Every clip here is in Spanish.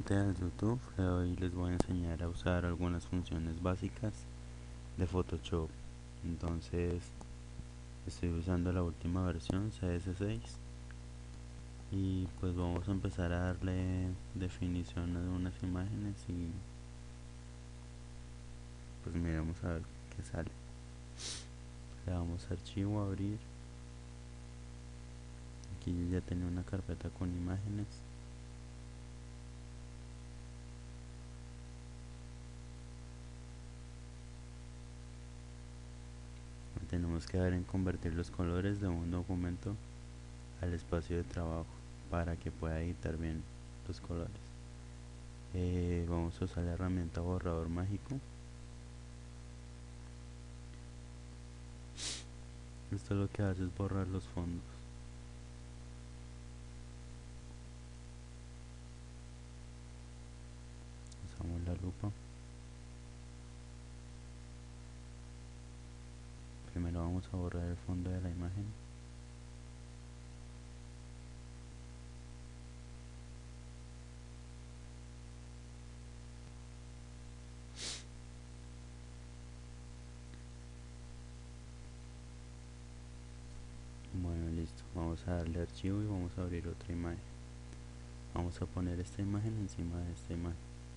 Nuevamente al YouTube. Hoy les voy a enseñar a usar algunas funciones básicas de Photoshop. Entonces estoy usando la última versión CS6 y pues vamos a empezar a darle definición a unas imágenes y pues miremos a ver qué sale. Le damos a archivo, abrir. Aquí yo ya tenía una carpeta con imágenes. Tenemos que dar en convertir los colores de un documento al espacio de trabajo para que pueda editar bien los colores. Vamos a usar la herramienta borrador mágico. Esto lo que hace es borrar los fondos. Usamos la lupa. Primero vamos a borrar el fondo de la imagen. Bueno, listo. Vamos a darle archivo y vamos a abrir otra imagen. Vamos a poner esta imagen encima de esta imagen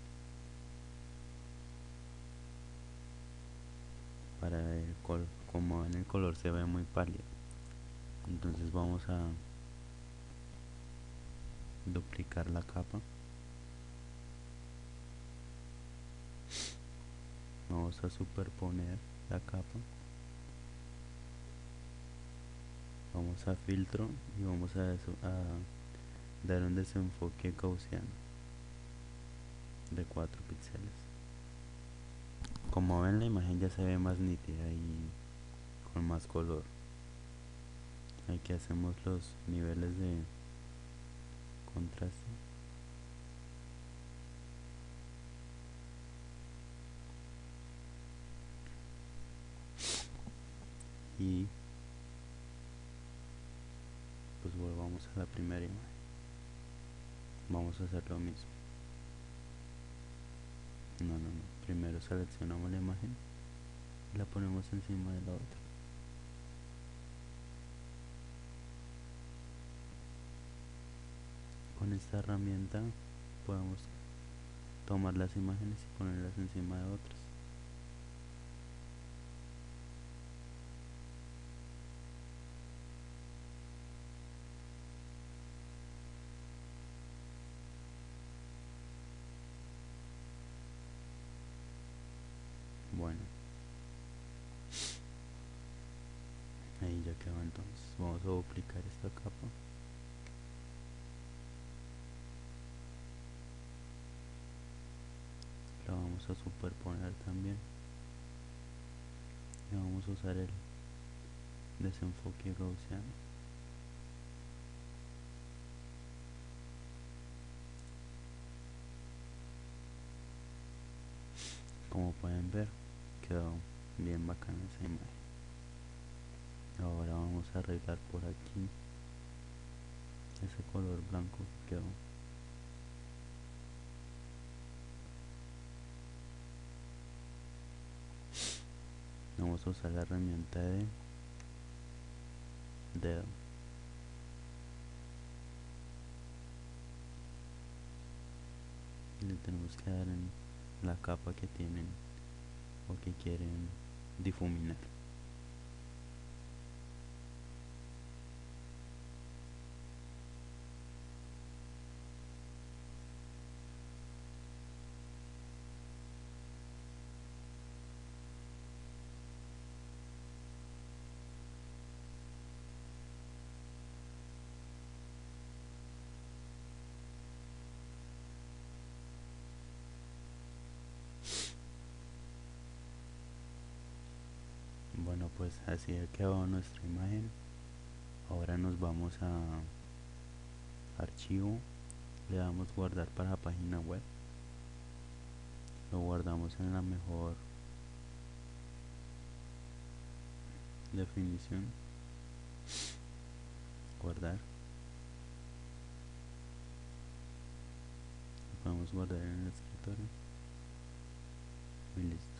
para el color. Como ven, el color se ve muy pálido, entonces vamos a duplicar la capa. Vamos a superponer la capa. Vamos a filtro y vamos a dar un desenfoque gaussiano de 4 píxeles. Como ven, la imagen ya se ve más nítida y con más color. Aquí hacemos los niveles de contraste. Y pues volvamos a la primera imagen. Vamos a hacer lo mismo. No. Primero seleccionamos la imagen y la ponemos encima de la otra. Con esta herramienta podemos tomar las imágenes y ponerlas encima de otras. Bueno, ahí ya quedó. Entonces vamos a duplicar esta capa. La vamos a superponer también y vamos a usar el desenfoque gaussiano. Como pueden ver, quedó bien bacana esa imagen. Ahora vamos a arreglar por aquí ese color blanco que quedó. Vamos a usar la herramienta de dedo. Y le tenemos que dar en la capa que tienen o que quieren difuminar. Bueno, pues así ha quedado nuestra imagen. Ahora nos vamos a archivo, le damos guardar para página web, lo guardamos en la mejor definición, guardar. Podemos guardar en el escritorio y listo.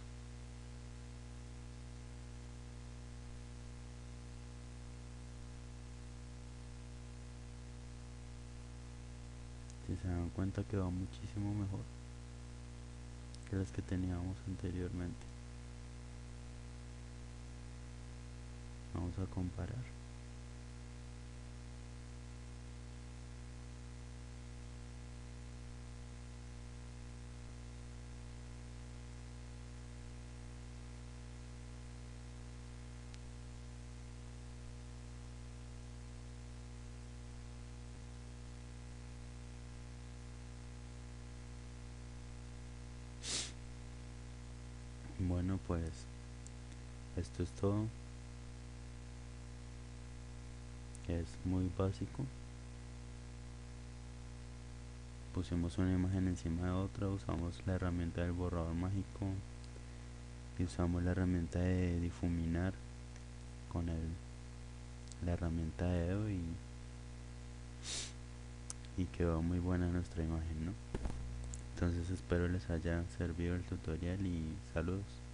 Si se dan cuenta que va muchísimo mejor que las que teníamos anteriormente. Vamos a comparar. Bueno, pues esto es todo. Es muy básico. Pusimos una imagen encima de otra, usamos la herramienta del borrador mágico y usamos la herramienta de difuminar con la herramienta de dedo y quedó muy buena nuestra imagen, ¿no? Entonces espero les haya servido el tutorial y saludos.